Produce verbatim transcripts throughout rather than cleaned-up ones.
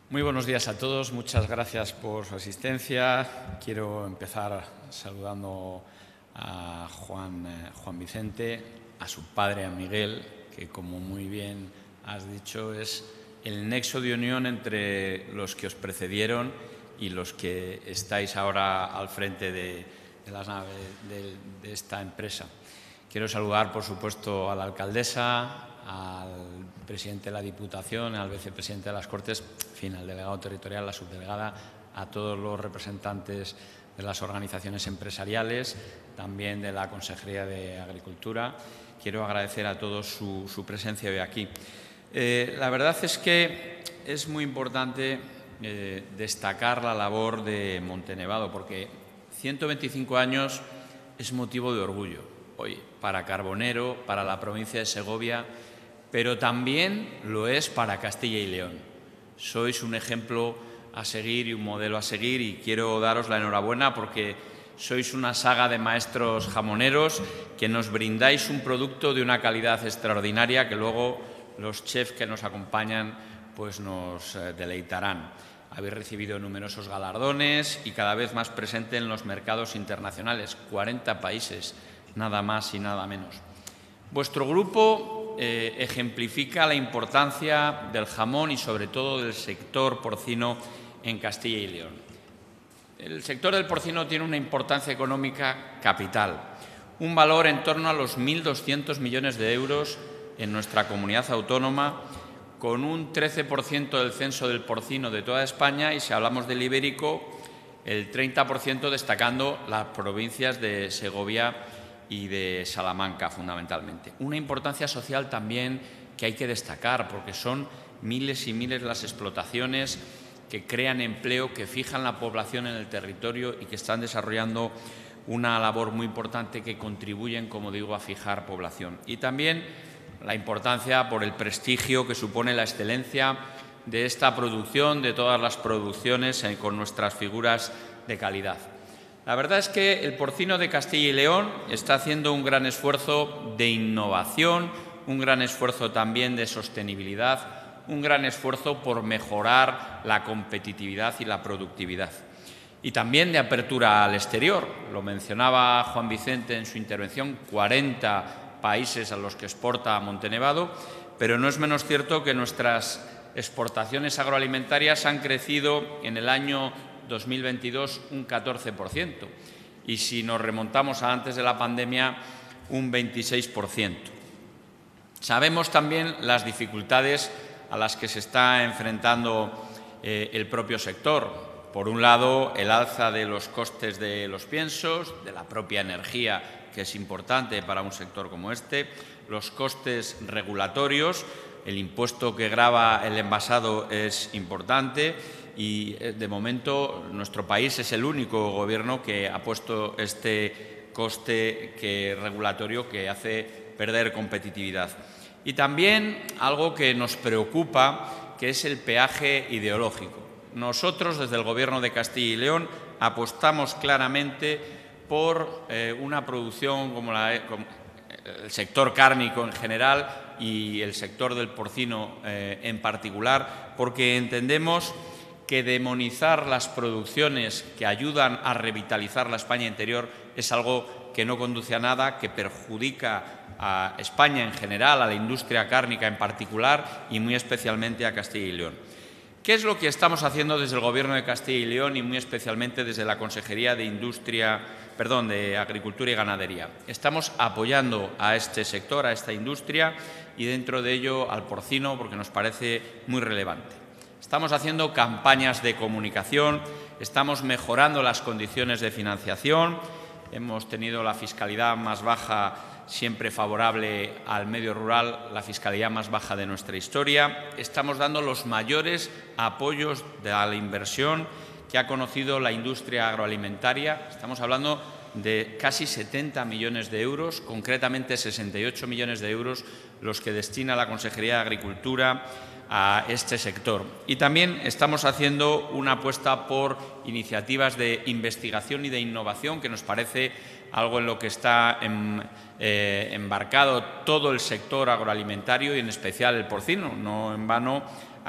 Muy buenos días a todos, muchas gracias por su asistencia. Quiero empezar saludando a Juan, eh, Juan Vicente, a su padre, a Miguel, que como muy bien has dicho es el nexo de unión entre los que os precedieron y los que estáis ahora al frente de, de las naves de, de esta empresa. Quiero saludar, por supuesto, a la alcaldesa, al presidente de la Diputación, al vicepresidente de las Cortes, en fin, al delegado territorial, la subdelegada, a todos los representantes de las organizaciones empresariales, también de la Consejería de Agricultura. Quiero agradecer a todos su, su presencia hoy aquí. Eh, la verdad es que es muy importante eh, destacar la labor de Montenevado, porque ciento veinticinco años es motivo de orgullo hoy para Carbonero, para la provincia de Segovia, pero también lo es para Castilla y León. Sois un ejemplo a seguir y un modelo a seguir y quiero daros la enhorabuena porque sois una saga de maestros jamoneros que nos brindáis un producto de una calidad extraordinaria que luego los chefs que nos acompañan pues nos deleitarán. Habéis recibido numerosos galardones y cada vez más presente en los mercados internacionales, cuarenta países, nada más y nada menos. Vuestro grupo eh, ejemplifica la importancia del jamón y sobre todo del sector porcino en Castilla y León. El sector del porcino tiene una importancia económica capital, un valor en torno a los mil doscientos millones de euros en nuestra comunidad autónoma, con un trece por ciento del censo del porcino de toda España y, si hablamos del ibérico, el treinta por ciento destacando las provincias de Segovia y de Salamanca, fundamentalmente. Una importancia social también que hay que destacar, porque son miles y miles las explotaciones que crean empleo, que fijan la población en el territorio y que están desarrollando una labor muy importante que contribuyen, como digo, a fijar población. Y también la importancia por el prestigio que supone la excelencia de esta producción, de todas las producciones eh, con nuestras figuras de calidad. La verdad es que el porcino de Castilla y León está haciendo un gran esfuerzo de innovación, un gran esfuerzo también de sostenibilidad, un gran esfuerzo por mejorar la competitividad y la productividad. Y también de apertura al exterior. Lo mencionaba Juan Vicente en su intervención, cuarenta países a los que exporta Montenevado, pero no es menos cierto que nuestras exportaciones agroalimentarias han crecido en el año dos mil veintidós un catorce por ciento y, si nos remontamos a antes de la pandemia, un veintiséis por ciento. Sabemos también las dificultades a las que se está enfrentando eh, el propio sector. Por un lado, el alza de los costes de los piensos, de la propia energía, que es importante para un sector como este, los costes regulatorios, el impuesto que grava el envasado es importante y, de momento, nuestro país es el único gobierno que ha puesto este coste que, regulatorio que hace perder competitividad. Y también algo que nos preocupa, que es el peaje ideológico. Nosotros, desde el Gobierno de Castilla y León, apostamos claramente por eh, una producción como, la, como el sector cárnico en general y el sector del porcino eh, en particular, porque entendemos que demonizar las producciones que ayudan a revitalizar la España interior es algo que no conduce a nada, que perjudica a España en general, a la industria cárnica en particular y muy especialmente a Castilla y León. ¿Qué es lo que estamos haciendo desde el Gobierno de Castilla y León y muy especialmente desde la Consejería de Industria, perdón, de Agricultura y Ganadería? Estamos apoyando a este sector, a esta industria y, dentro de ello, al porcino, porque nos parece muy relevante. Estamos haciendo campañas de comunicación, estamos mejorando las condiciones de financiación, hemos tenido la fiscalidad más baja, siempre favorable al medio rural, la fiscalidad más baja de nuestra historia. Estamos dando los mayores apoyos de la inversión que ha conocido la industria agroalimentaria. Estamos hablando de casi setenta millones de euros, concretamente sesenta y ocho millones de euros los que destina la Consejería de Agricultura a este sector. Y también estamos haciendo una apuesta por iniciativas de investigación y de innovación, que nos parece algo en lo que está en, eh, embarcado todo el sector agroalimentario y, en especial, el porcino. No en vano,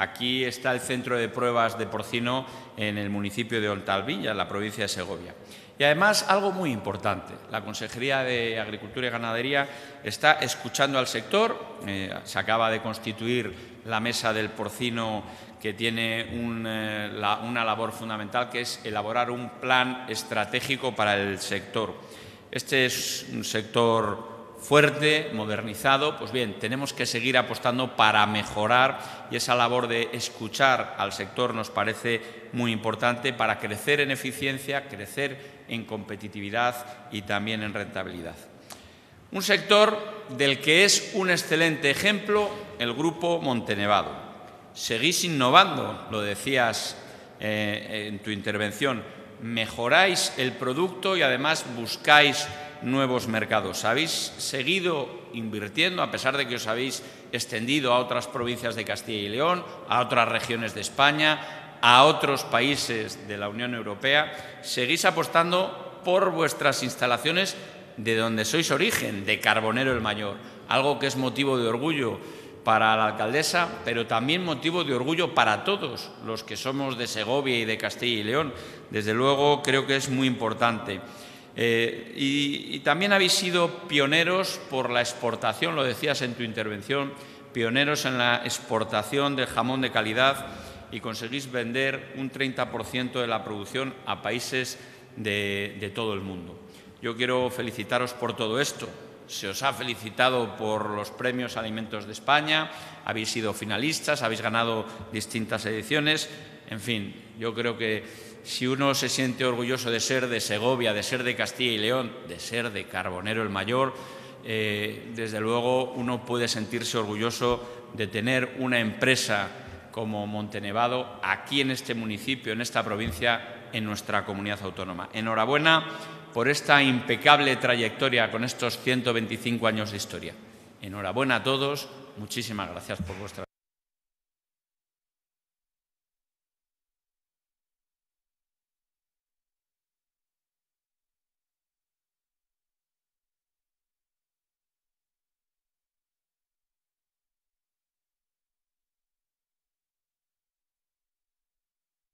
aquí está el centro de pruebas de porcino en el municipio de Ontalvilla, en la provincia de Segovia. Y además, algo muy importante, la Consejería de Agricultura y Ganadería está escuchando al sector. Eh, se acaba de constituir la mesa del porcino, que tiene un, eh, la, una labor fundamental, que es elaborar un plan estratégico para el sector. Este es un sector fuerte, modernizado. Pues bien, tenemos que seguir apostando para mejorar, y esa labor de escuchar al sector nos parece muy importante para crecer en eficiencia, crecer en competitividad y también en rentabilidad. Un sector del que es un excelente ejemplo el Grupo Montenevado. Seguís innovando, lo decías eh, en tu intervención, mejoráis el producto y además buscáis nuevos mercados. Habéis seguido invirtiendo, a pesar de que os habéis extendido a otras provincias de Castilla y León, a otras regiones de España, a otros países de la Unión Europea. Seguís apostando por vuestras instalaciones de donde sois origen, de Carbonero el Mayor, algo que es motivo de orgullo para la alcaldesa, pero también motivo de orgullo para todos los que somos de Segovia y de Castilla y León. Desde luego, creo que es muy importante. Eh, y, y también habéis sido pioneros por la exportación, lo decías en tu intervención, pioneros en la exportación del jamón de calidad, y conseguís vender un treinta por ciento de la producción a países de, de todo el mundo. Yo quiero felicitaros por todo esto. Se os ha felicitado por los premios Alimentos de España, habéis sido finalistas, habéis ganado distintas ediciones. En fin, yo creo que si uno se siente orgulloso de ser de Segovia, de ser de Castilla y León, de ser de Carbonero el Mayor, eh, desde luego uno puede sentirse orgulloso de tener una empresa como Montenevado aquí en este municipio, en esta provincia, en nuestra comunidad autónoma. Enhorabuena por esta impecable trayectoria con estos ciento veinticinco años de historia. Enhorabuena a todos. Muchísimas gracias por vuestra